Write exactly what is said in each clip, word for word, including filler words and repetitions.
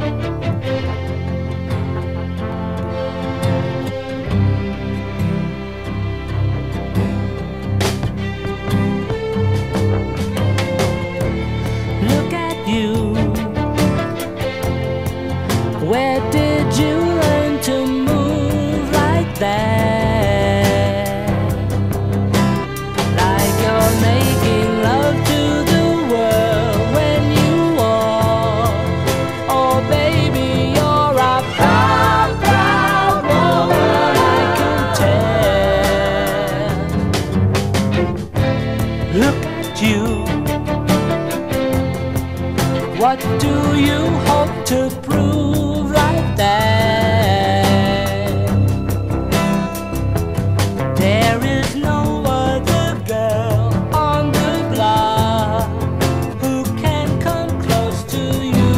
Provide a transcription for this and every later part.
Look at you. Where did you learn to move like that? Like you're making love to the world when you walk. Oh baby, you're a proud, proud woman, I can tell. Look at you. What do you hope to prove like that? There is no other girl on the block who can come close to you.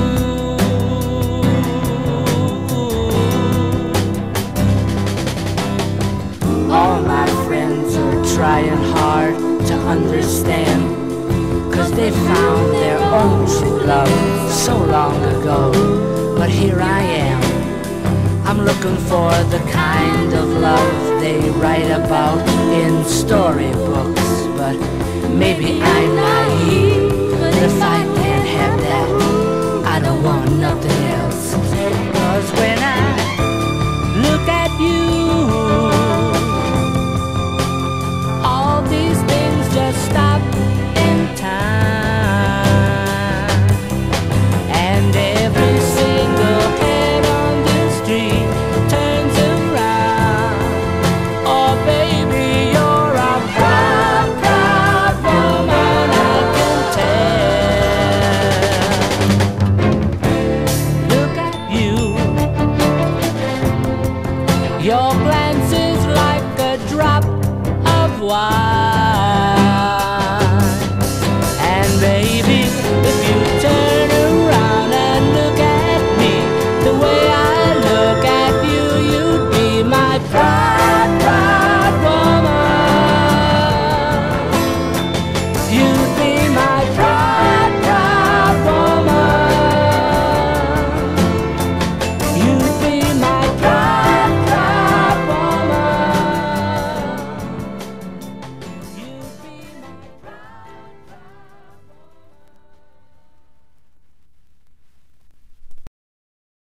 All my friends are trying hard to understand, 'cause they found their own true love so long ago. But here I am, I'm looking for the kind of love they write about in storybooks. But maybe I'm naive.